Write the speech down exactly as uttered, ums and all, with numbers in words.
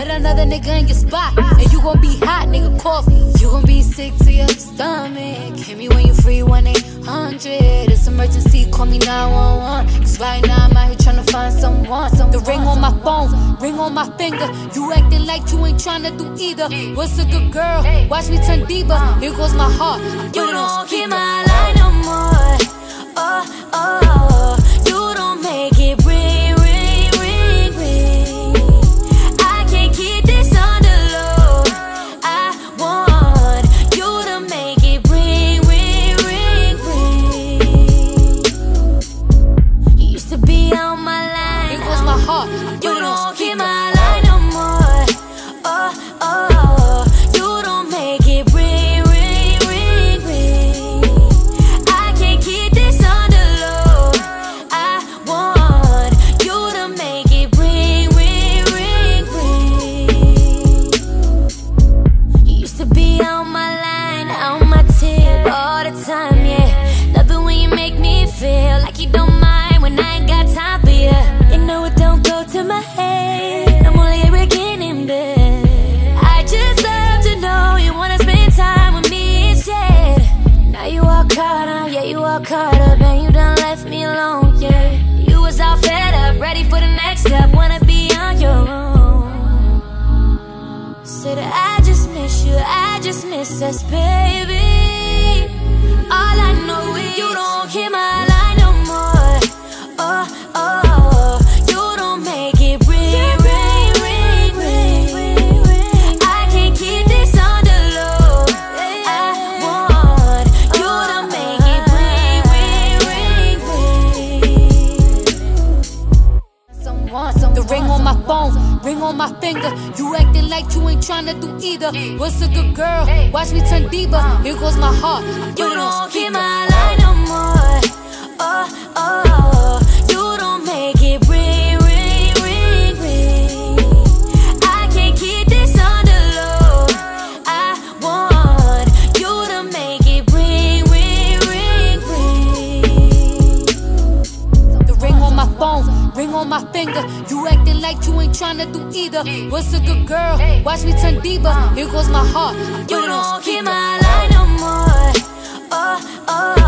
Let another nigga in your spot, and you gon' be hot, nigga, cough. You gon' be sick to your stomach. Hit me when you free, one eight hundred. It's emergency, call me nine one one. Cause right now I'm out here tryna find someone. The ring on my phone, ring on my finger. You acting like you ain't tryna do either. What's a good girl? Watch me turn deeper. Here goes my heart. You don't keep my line no more. Oh, oh, you don't make it ring, ring, ring, ring. I can't keep this on the low. I want you to make it ring, ring, ring, ring. You used to be on my line. Here goes my heart. You don't keep my line no more. Oh, oh, you don't make it ring, ring, ring, ring. I can't keep this on the low. I want you to make it ring, ring, ring, ring. You used to be on my line, on my tip all the time, yeah. Love it when you make me feel like you don't mind when I ain't got time for you. You know it don't go to my head. I'm only a beginning, bed. I just love to know you wanna spend time with me instead. Now you all caught up, yeah, you all caught up, and you done left me alone, yeah. You was all fed up, ready for the next step, wanna be on your own. Said I just miss you, I just miss us, baby. All I know is you don't hear my line no more. Oh, oh, you don't make it ring, ring, ring, ring. I can't keep this on the low. I want you to make it ring, ring, ring, ring. Someone, some the ring on my phone, ring on my finger. You acting like you ain't tryna do either. What's a good girl? Watch me turn deeper. Here goes my heart. You don't keep my line no more. Oh, oh, you don't make it ring, ring, ring, ring. I can't keep this on the low. I want you to make it ring, ring, ring, ring. The ring on my phone, ring on my finger. You acting like you ain't tryna do either. What's a good girl? Watch me turn deeper. Here goes my heart. You don't keep my line no more. Oh, oh.